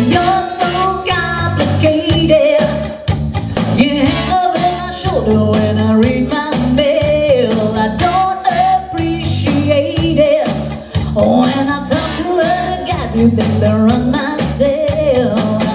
You're so complicated. You hang over my shoulder when I read my mail. I don't appreciate it when I talk to other guys who think they run my tail.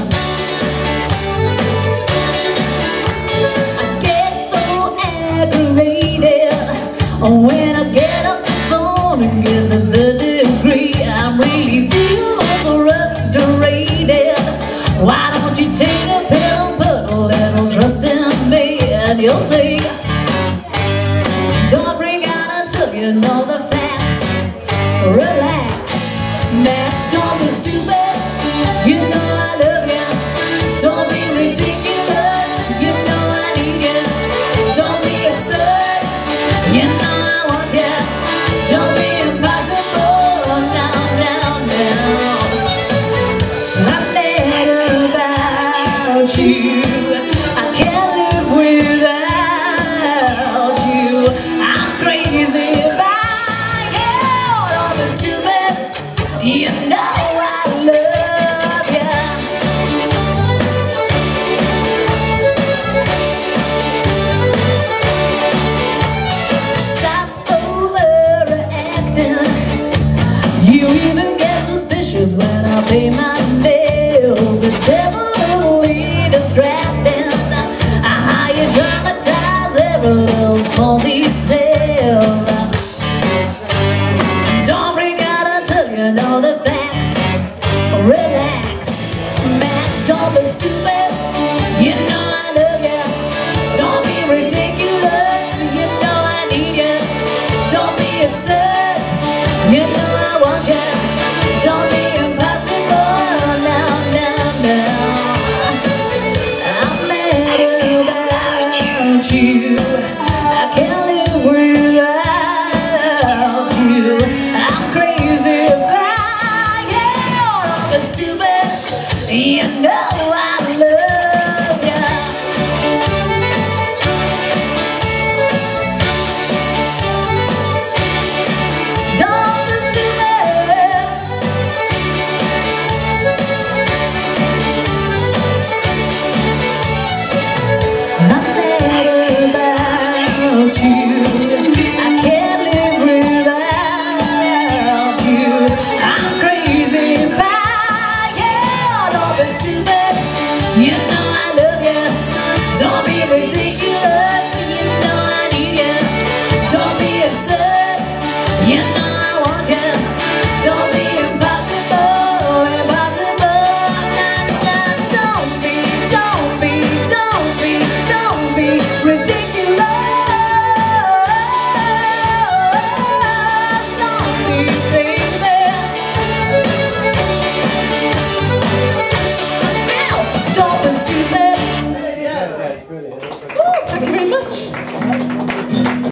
I get so aggravated when I get up the phone and get the third degree. I'm really feeling frustrated. Why don't you take a pill and put a little trust in me? And you'll see, don't break out until you know the facts.